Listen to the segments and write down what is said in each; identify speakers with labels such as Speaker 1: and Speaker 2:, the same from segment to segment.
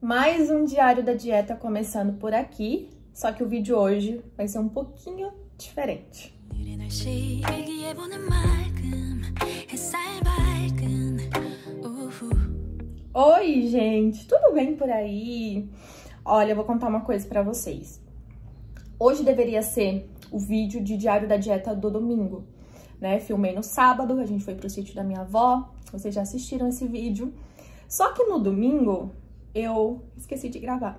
Speaker 1: Mais um diário da dieta começando por aqui, só que o vídeo hoje vai ser um pouquinho diferente. Oi, gente, tudo bem por aí? Olha, eu vou contar uma coisa pra vocês. Hoje deveria ser o vídeo de diário da dieta do domingo, né? Filmei no sábado, a gente foi pro sítio da minha avó, vocês já assistiram esse vídeo. Só que no domingo eu esqueci de gravar.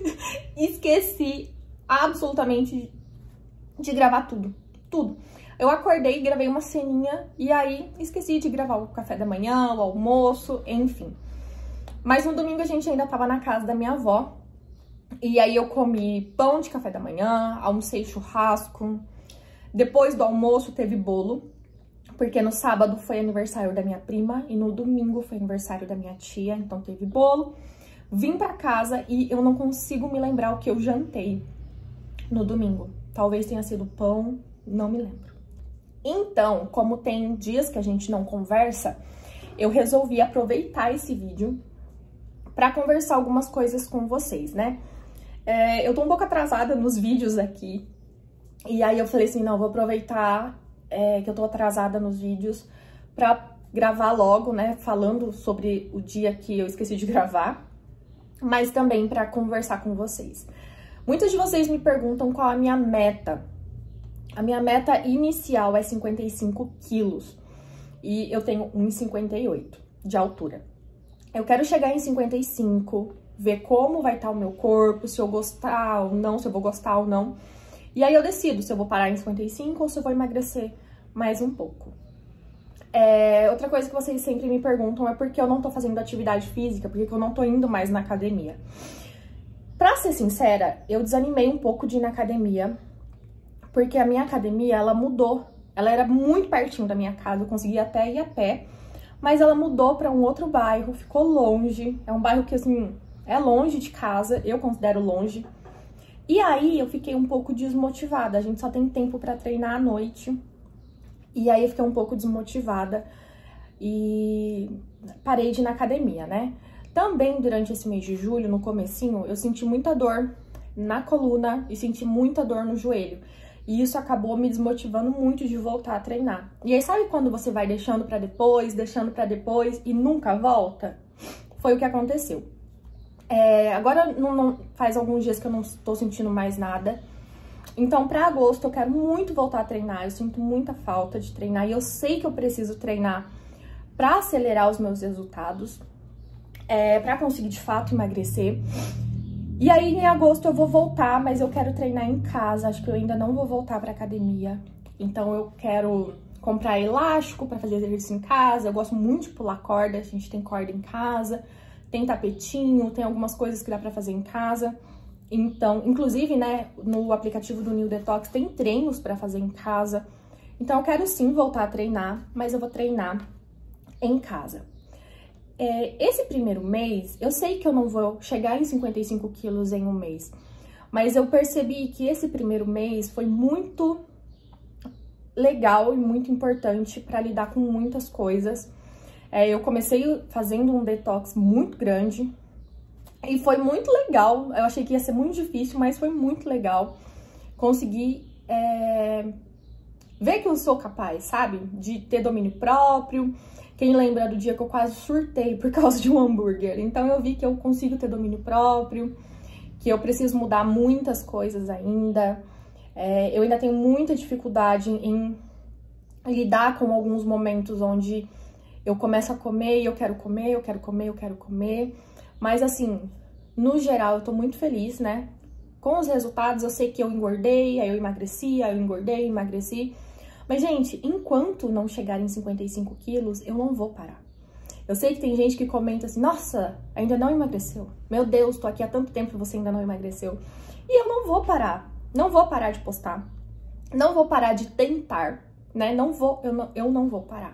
Speaker 1: Esqueci absolutamente de gravar tudo. Eu acordei, gravei uma ceninha e aí esqueci de gravar o café da manhã, o almoço, enfim. Mas no domingo a gente ainda tava na casa da minha avó. E aí eu comi pão de café da manhã, almocei churrasco. Depois do almoço teve bolo, porque no sábado foi aniversário da minha prima e no domingo foi aniversário da minha tia, então teve bolo. Vim pra casa e eu não consigo me lembrar o que eu jantei no domingo. Talvez tenha sido pão, não me lembro. Então, como tem dias que a gente não conversa, eu resolvi aproveitar esse vídeo pra conversar algumas coisas com vocês, né? Eu tô um pouco atrasada nos vídeos aqui, e aí eu falei assim, não, vou aproveitar que eu tô atrasada nos vídeos pra gravar logo, né, falando sobre o dia que eu esqueci de gravar, mas também pra conversar com vocês. Muitos de vocês me perguntam qual a minha meta. A minha meta inicial é 55 quilos, e eu tenho 1,58 de altura. Eu quero chegar em 55, ver como vai estar o meu corpo, se eu gostar ou não, se eu vou gostar ou não. E aí eu decido se eu vou parar em 55 ou se eu vou emagrecer mais um pouco. Outra coisa que vocês sempre me perguntam é por que eu não tô fazendo atividade física, por que eu não tô indo mais na academia. Pra ser sincera, eu desanimei um pouco de ir na academia, porque a minha academia, ela mudou. Ela era muito pertinho da minha casa, eu conseguia até ir a pé, mas ela mudou pra um outro bairro, ficou longe. É um bairro que, assim, é longe de casa, eu considero longe. E aí eu fiquei um pouco desmotivada, a gente só tem tempo pra treinar à noite. E aí eu fiquei um pouco desmotivada e parei de ir na academia, né? Também durante esse mês de julho, no comecinho, eu senti muita dor na coluna e senti muita dor no joelho. E isso acabou me desmotivando muito de voltar a treinar. E aí sabe quando você vai deixando pra depois e nunca volta? Foi o que aconteceu. Agora não faz alguns dias que eu não tô sentindo mais nada. Então, pra agosto, eu quero muito voltar a treinar. Eu sinto muita falta de treinar e eu sei que eu preciso treinar pra acelerar os meus resultados, pra conseguir de fato emagrecer. E aí, em agosto, eu vou voltar, mas eu quero treinar em casa. Acho que eu ainda não vou voltar pra academia. Então, eu quero comprar elástico pra fazer exercício em casa. Eu gosto muito de pular corda, a gente tem corda em casa. Tem tapetinho, tem algumas coisas que dá pra fazer em casa. Então, inclusive, né, no aplicativo do New Detox tem treinos pra fazer em casa. Então, eu quero sim voltar a treinar, mas eu vou treinar em casa. Esse primeiro mês, eu sei que eu não vou chegar em 55 quilos em um mês, mas eu percebi que esse primeiro mês foi muito legal e muito importante pra lidar com muitas coisas. Eu comecei fazendo um detox muito grande e foi muito legal. Eu achei que ia ser muito difícil, mas foi muito legal. Consegui ver que eu sou capaz, sabe? De ter domínio próprio. Quem lembra do dia que eu quase surtei por causa de um hambúrguer? Então eu vi que eu consigo ter domínio próprio, que eu preciso mudar muitas coisas ainda. Eu ainda tenho muita dificuldade em lidar com alguns momentos onde eu começo a comer e eu quero comer, eu quero comer, eu quero comer. Mas assim, no geral, eu tô muito feliz, né? Com os resultados, eu sei que eu engordei, aí eu emagreci, aí eu engordei, emagreci. Mas, gente, enquanto não chegar em 55 quilos, eu não vou parar. Eu sei que tem gente que comenta assim, nossa, ainda não emagreceu. Meu Deus, tô aqui há tanto tempo e você ainda não emagreceu. E eu não vou parar. Não vou parar de postar. Não vou parar de tentar, né? Eu não vou parar.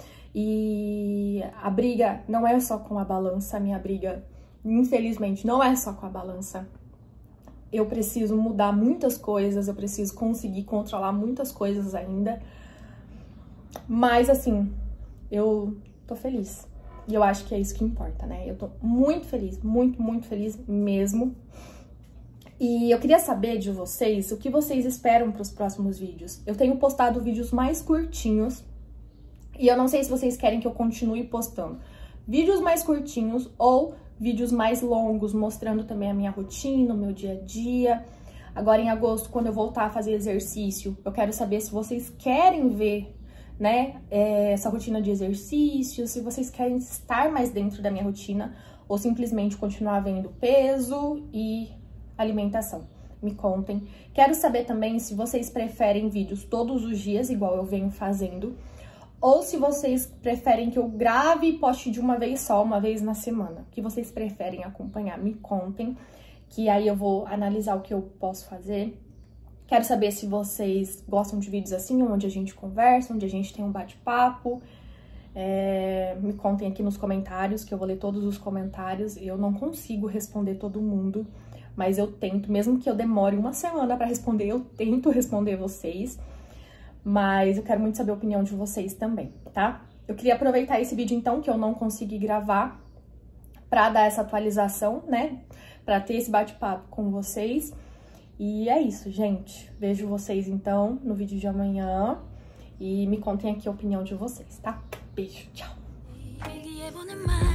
Speaker 1: E a briga não é só com a balança, a minha briga, infelizmente, não é só com a balança. Eu preciso mudar muitas coisas, eu preciso conseguir controlar muitas coisas ainda. Mas, assim, eu tô feliz. E eu acho que é isso que importa, né? Eu tô muito feliz, muito feliz mesmo. E eu queria saber de vocês o que vocês esperam para os próximos vídeos. Eu tenho postado vídeos mais curtinhos e eu não sei se vocês querem que eu continue postando vídeos mais curtinhos ou vídeos mais longos, mostrando também a minha rotina, o meu dia a dia. Agora em agosto, quando eu voltar a fazer exercício, eu quero saber se vocês querem ver, né, essa rotina de exercício, se vocês querem estar mais dentro da minha rotina ou simplesmente continuar vendo peso e alimentação. Me contem. Quero saber também se vocês preferem vídeos todos os dias, igual eu venho fazendo, ou se vocês preferem que eu grave e poste de uma vez só, uma vez na semana. O que vocês preferem acompanhar? Me contem, que aí eu vou analisar o que eu posso fazer. Quero saber se vocês gostam de vídeos assim, onde a gente conversa, onde a gente tem um bate-papo. Me contem aqui nos comentários, que eu vou ler todos os comentários. Eu não consigo responder todo mundo, mas eu tento, mesmo que eu demore uma semana pra responder, eu tento responder vocês. Mas eu quero muito saber a opinião de vocês também, tá? Eu queria aproveitar esse vídeo, então, que eu não consegui gravar, pra dar essa atualização, né? Pra ter esse bate-papo com vocês. E é isso, gente. Vejo vocês, então, no vídeo de amanhã. E me contem aqui a opinião de vocês, tá? Beijo, tchau!